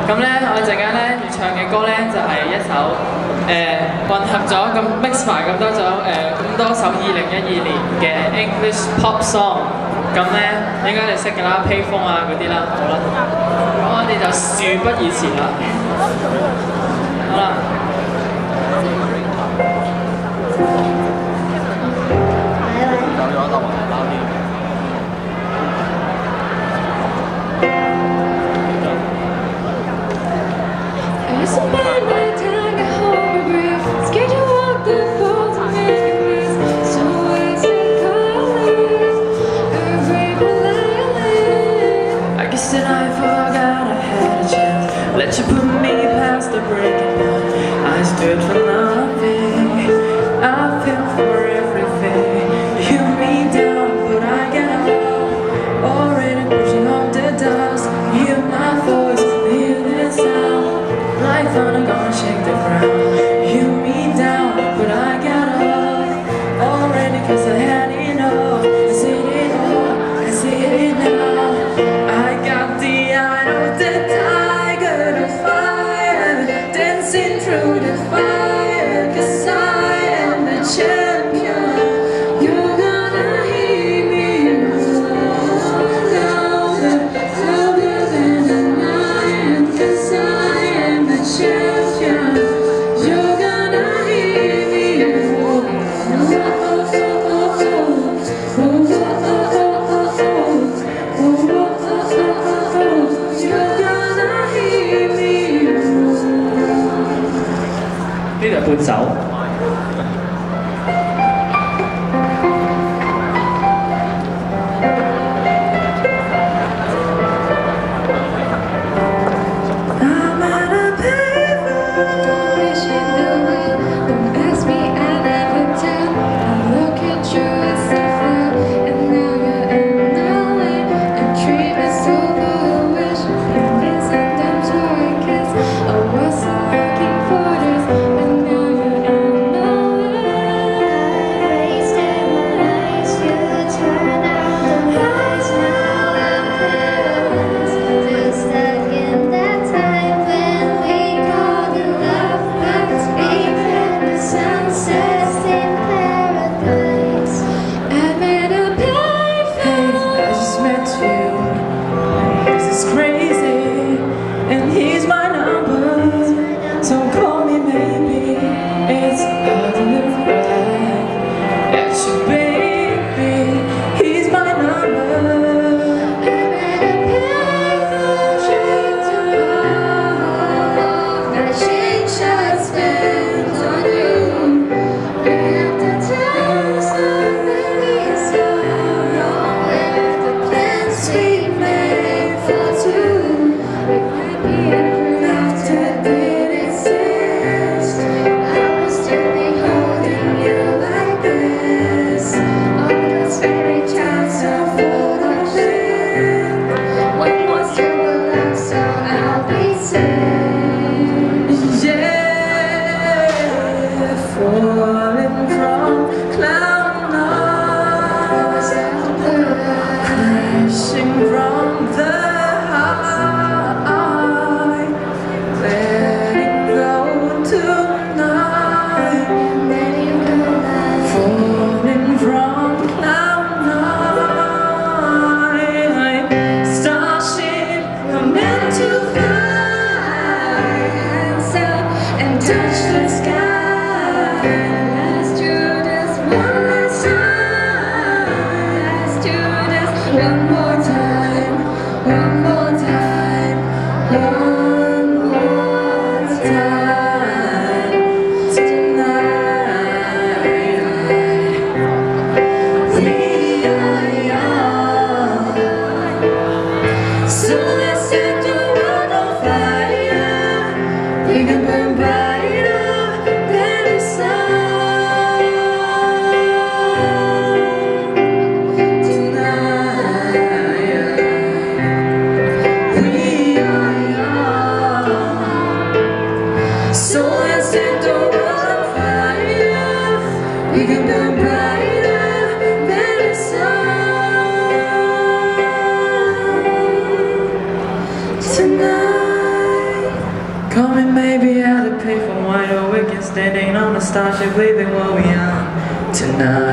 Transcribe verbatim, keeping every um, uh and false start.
咁咧，我陣間咧要唱嘅歌咧就係、是、一首誒、呃、混合咗咁 mix 埋咁多種誒咁多首二零一二年嘅 English pop song。咁咧應該你識㗎啦，披風啊嗰啲啦，好啦。咁我哋就事不宜遲啦。好啦。 Let you put me past the breaking point. I stood for nothing, I fell for everything. You hit me down, but I got up. Already pushing off the dust. You hear my voice, hear the sound. Like thunder gonna shake the ground. You hit me down, but I got up. Already cause I had enough. I said it all, I said it now. I got the eye of the tiger to fire, dancing through the fire, cause I am the champion. You're gonna hear me roar louder, louder than a lion, cause I am the champion. You're gonna hear me roar. Oh, oh, oh, oh, oh, oh, oh, oh, oh, oh, oh. 呢度係伴手。 We can burn brighter Call me maybe at a payphone, wide awake and standing on a starship, leaving what we are tonight.